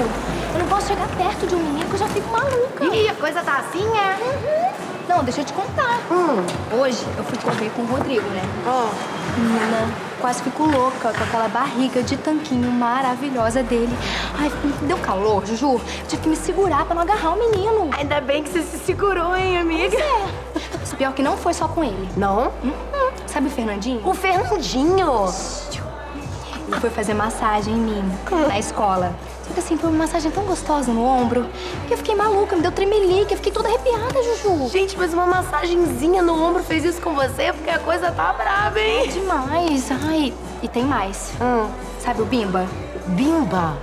Eu não posso chegar perto de um menino que eu já fico maluca. Ih, a coisa tá assim, é? Não, deixa eu te contar. Hoje eu fui correr com o Rodrigo, né? Menina, quase fico louca com aquela barriga de tanquinho maravilhosa dele. Ai, deu calor, Juju. Tive que me segurar pra não agarrar o menino. Ainda bem que você se segurou, hein, amiga? Pois é. Pior que não foi só com ele. Não? Sabe o Fernandinho? O Fernandinho? Ele foi fazer massagem em mim, na escola. Só que assim, foi uma massagem tão gostosa no ombro que eu fiquei maluca, me deu tremelique, eu fiquei toda arrepiada, Juju. Gente, mas uma massagenzinha no ombro fez isso com você? Porque a coisa tá brava, hein? Demais. Ai, e tem mais. Sabe o Bimba? Bimba?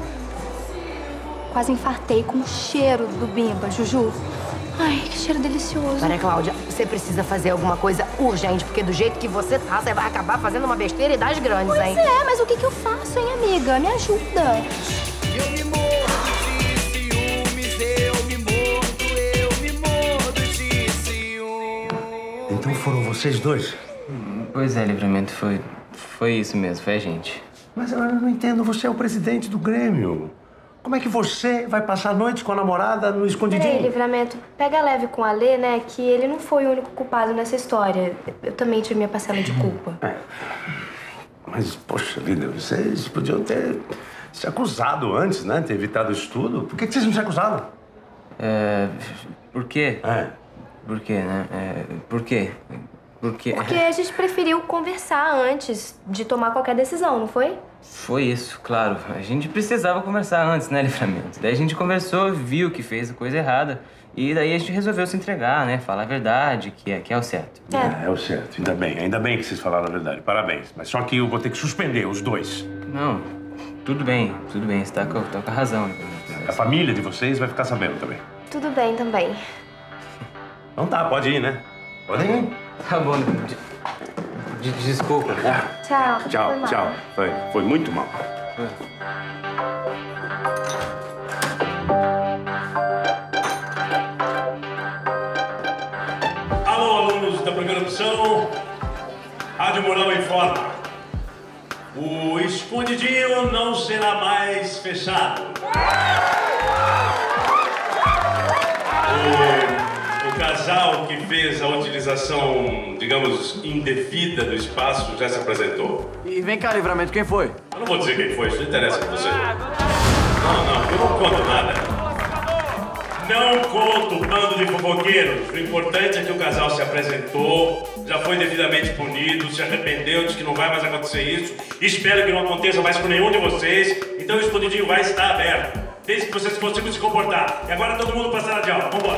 Quase infartei com o cheiro do Bimba, Juju. Ai, que cheiro delicioso. Maria Cláudia, você precisa fazer alguma coisa urgente, porque do jeito que você tá, você vai acabar fazendo uma besteira e das grandes, hein? Pois é, mas o que eu faço, hein, amiga? Me ajuda. Eu me mordo de ciúmes, eu me mordo de ciúmes. Então foram vocês dois? Pois é, Livramento, foi isso mesmo, foi a gente. Mas eu não entendo, você é o presidente do Grêmio. Como é que você vai passar noites com a namorada no escondidinho? Peraí, Livramento, pega leve com o Alê, né, que ele não foi o único culpado nessa história. Eu também tive minha parcela de culpa. Mas, poxa vida, vocês podiam ter se acusado antes, né? Ter evitado isso tudo. Por que vocês não se acusaram? Por quê? Por quê, né? Por quê? Porque a gente preferiu conversar antes de tomar qualquer decisão, não foi? Foi isso, claro. A gente precisava conversar antes, né, Livramento? Daí a gente conversou, viu que fez a coisa errada. E daí a gente resolveu se entregar, né? Falar a verdade, que é o certo. É o certo. Ainda bem que vocês falaram a verdade. Parabéns. Mas só que eu vou ter que suspender os dois. Não, tudo bem. Você tá com a razão. A família de vocês vai ficar sabendo também. Tudo bem também. Então tá, pode ir, né? Podem ir. Tá bom, desculpa. Tchau. Tchau. Foi muito mal. Alô, alunos da primeira opção. Rádio Moral informa. O escondidinho não será mais fechado. O casal que fez a utilização, digamos, indevida do espaço já se apresentou. E vem cá, Livramento, quem foi? Eu não vou dizer quem foi, isso não interessa pra você. Não, eu não conto nada. Não conto o bando de fofoqueiros. O importante é que o casal se apresentou, já foi devidamente punido, se arrependeu, disse que não vai mais acontecer isso. Espero que não aconteça mais com nenhum de vocês. Então o escondidinho vai estar aberto. Desde que vocês consigam se comportar. E agora todo mundo pra sala de aula. Vambora.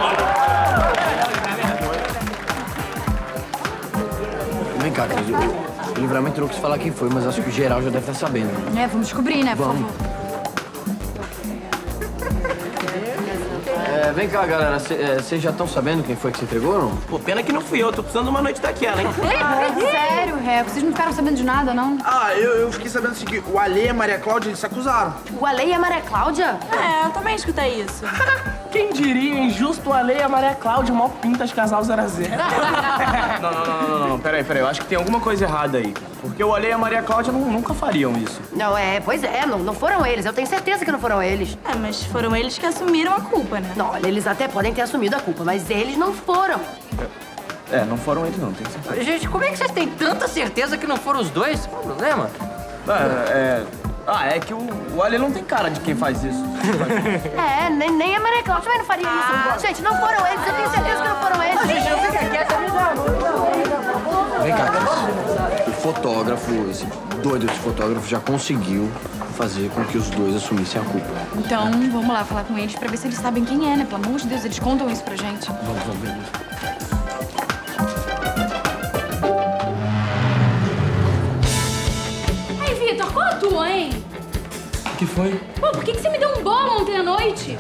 Vem cá, Cris. O Livramento não quis falar quem foi, mas acho que o geral já deve estar sabendo. Vamos descobrir, né, por favor. Vem cá, galera. Vocês já estão sabendo quem foi que se entregou, não? Pô, pena que não fui eu. Tô precisando de uma noite daquela, hein? Sério, Vocês não ficaram sabendo de nada, não? Eu fiquei sabendo assim que o Alê e a Maria Cláudia, eles se acusaram. O Alê e a Maria Cláudia? Eu também escutei isso. Quem diria, hein? Justo o Alê e a Maria Cláudia, mal pinta de casal 0 a 0. Não. Peraí. Eu acho que tem alguma coisa errada aí. Porque o Alê e a Maria Cláudia nunca fariam isso. Não, pois é, não foram eles. Eu tenho certeza que não foram eles. Mas foram eles que assumiram a culpa, né? Não, olha, eles até podem ter assumido a culpa, mas eles não foram. Não foram eles, não. Tem certeza. Gente, como é que vocês têm tanta certeza que não foram os dois? Qual o problema? É que o Alê não tem cara de quem faz isso. Nem a Maria Cláudia também não faria isso. Gente, não foram eles. Eu tenho certeza que não foram eles. Gente, não fica quieta, Vem cá, Cris. O fotógrafo, esse doido desse fotógrafo, já conseguiu fazer com que os dois assumissem a culpa. Então, vamos lá falar com eles pra ver se eles sabem quem é, né? Pelo amor de Deus, eles contam isso pra gente. Vamos ver. Ei, Vitor, qual a tua, hein? O que foi? Pô, por que você me deu um bolo ontem à noite?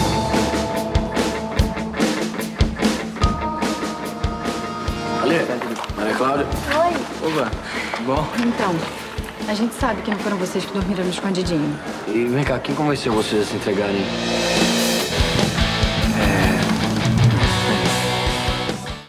Alê, Maria Cláudia. Oi. Oba, bom. Então, a gente sabe que não foram vocês que dormiram no escondidinho. E vem cá, quem convenceu vocês a se entregarem?